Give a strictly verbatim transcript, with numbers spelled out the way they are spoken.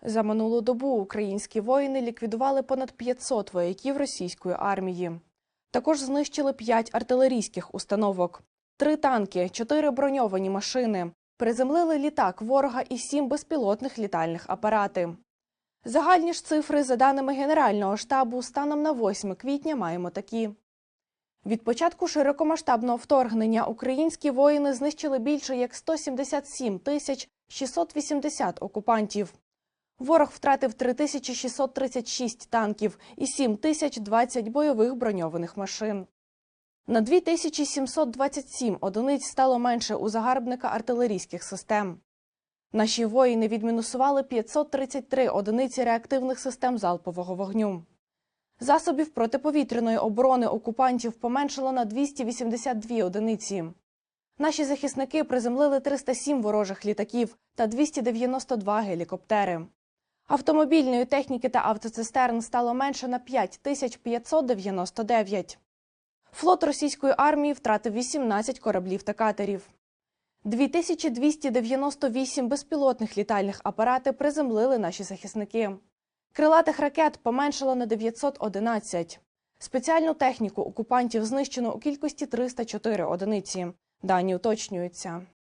За минулу добу українські воїни ліквідували понад п'ятсот вояків російської армії. Також знищили п'ять артилерійських установок, три танки, чотири броньовані машини, приземлили літак ворога і сім безпілотних літальних апарати. Загальні ж цифри, за даними Генерального штабу, станом на восьме квітня маємо такі. Від початку широкомасштабного вторгнення українські воїни знищили більше як сто сімдесят сім тисяч шістсот вісімдесят окупантів. Ворог втратив три тисячі шістсот тридцять шість танків і сім тисяч двадцять бойових броньованих машин. На дві тисячі сімсот двадцять сім одиниць стало менше у загарбника артилерійських систем. Наші воїни відмінусували п'ятсот тридцять три одиниці реактивних систем залпового вогню. Засобів протиповітряної оборони окупантів поменшало на двісті вісімдесят дві одиниці. Наші захисники приземлили триста сім ворожих літаків та двісті дев'яносто два гелікоптери. Автомобільної техніки та автоцистерн стало менше на п'ять тисяч п'ятсот дев'яносто дев'ять. Флот російської армії втратив вісімнадцять кораблів та катерів. дві тисячі двісті дев'яносто вісім безпілотних літальних апарати приземлили наші захисники. Крилатих ракет поменшало на дев'ятсот одинадцять. Спеціальну техніку окупантів знищено у кількості триста чотири одиниці. Дані уточнюються.